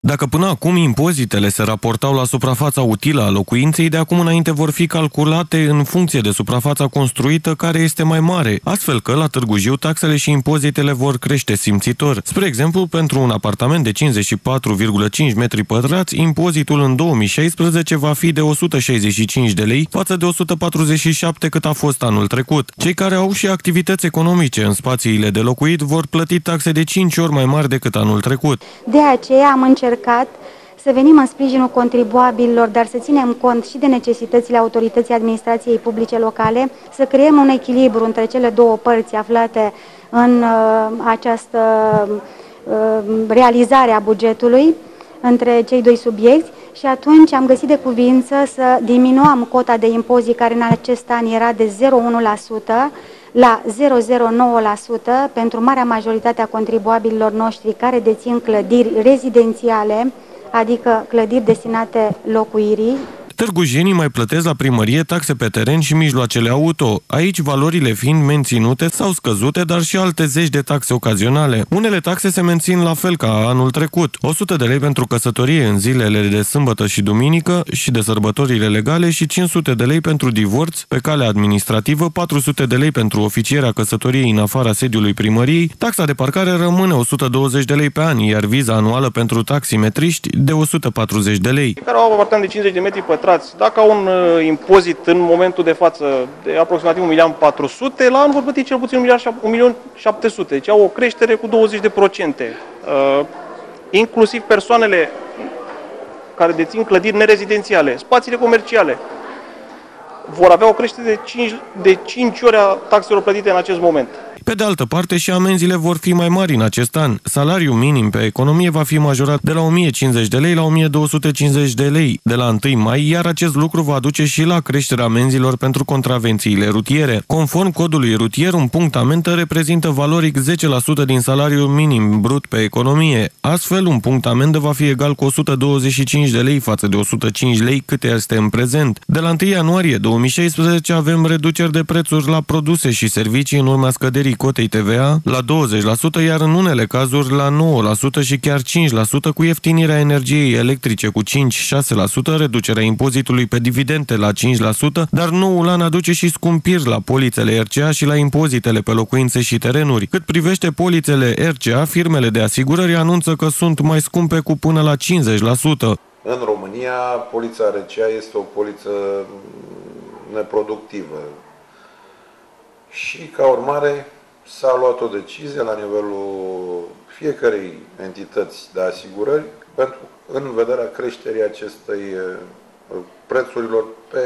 Dacă până acum impozitele se raportau la suprafața utilă a locuinței, de acum înainte vor fi calculate în funcție de suprafața construită, care este mai mare, astfel că la Târgu Jiu taxele și impozitele vor crește simțitor. Spre exemplu, pentru un apartament de 54,5 metri pătrați, impozitul în 2016 va fi de 165 de lei față de 147 cât a fost anul trecut. Cei care au și activități economice în spațiile de locuit vor plăti taxe de 5 ori mai mari decât anul trecut. De aceea am încercat să venim în sprijinul contribuabililor, dar să ținem cont și de necesitățile autorității administrației publice locale, să creăm un echilibru între cele două părți aflate în această realizare a bugetului, între cei doi subiecti, și atunci am găsit de cuvință să diminuăm cota de impozit, care în acest an era de 0,1%, la 0,09% pentru marea majoritate a contribuabililor noștri care dețin clădiri rezidențiale, adică clădiri destinate locuirii. Târgujenii mai plătesc la primărie taxe pe teren și mijloacele auto, aici valorile fiind menținute sau scăzute, dar și alte zeci de taxe ocazionale. Unele taxe se mențin la fel ca anul trecut, 100 de lei pentru căsătorie în zilele de sâmbătă și duminică și de sărbătorile legale și 500 de lei pentru divorț pe cale administrativă, 400 de lei pentru oficierea căsătoriei în afara sediului primăriei, taxa de parcare rămâne 120 de lei pe an, iar viza anuală pentru taximetriști de 140 de lei. Care au apartament de 50 de metri pătrați, dacă au un impozit în momentul de față de aproximativ 1.400.000, la an vor plăti cel puțin 1.700.000, deci au o creștere cu 20%. Inclusiv persoanele care dețin clădiri nerezidențiale, spațiile comerciale, vor avea o creștere de 5 ori a taxelor plătite în acest moment. Pe de altă parte, și amenziile vor fi mai mari în acest an. Salariul minim pe economie va fi majorat de la 1.050 de lei la 1.250 de lei de la 1 mai, iar acest lucru va duce și la creșterea amenzilor pentru contravențiile rutiere. Conform codului rutier, un punct amendă reprezintă valoric 10% din salariul minim brut pe economie. Astfel, un punct amendă va fi egal cu 125 de lei față de 105 lei cât este în prezent. De la 1 ianuarie 2016 avem reduceri de prețuri la produse și servicii în urma scăderii cotei TVA la 20%, iar în unele cazuri la 9% și chiar 5% cu ieftinirea energiei electrice cu 5-6%, reducerea impozitului pe dividende la 5%, dar noul an aduce și scumpiri la polițele RCA și la impozitele pe locuințe și terenuri. Cât privește polițele RCA, firmele de asigurări anunță că sunt mai scumpe cu până la 50%. În România, polița RCA este o poliță neproductivă și, ca urmare, s-a luat o decizie la nivelul fiecărei entități de asigurări în vederea creșterii acestei prețurilor pe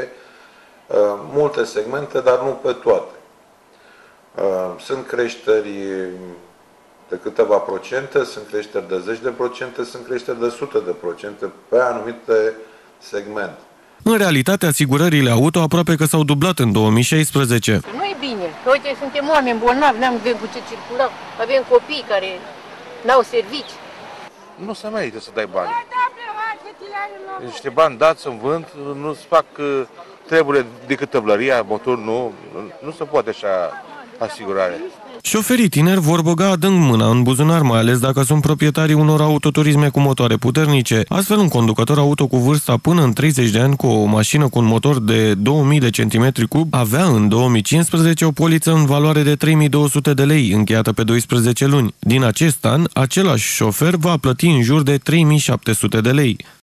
multe segmente, dar nu pe toate. Sunt creșteri de câteva procente, sunt creșteri de 10%, sunt creșteri de 100% pe anumite segmente. În realitate, asigurările auto aproape că s-au dublat în 2016. Nu e bine, că uite, suntem oameni bolnavi, n-am cu ce circulăm, avem copii care n-au servici. Nu se merită să dai bani. Niște bani dați în vânt, nu-ți fac treburile decât tăblăria, motor, nu se poate așa asigurare. Șoferii tineri vor băga adânc mâna în buzunar, mai ales dacă sunt proprietarii unor autoturisme cu motoare puternice. Astfel, un conducător auto cu vârsta până în 30 de ani cu o mașină cu un motor de 2000 de centimetri cub avea în 2015 o poliță în valoare de 3200 de lei, încheiată pe 12 luni. Din acest an, același șofer va plăti în jur de 3700 de lei.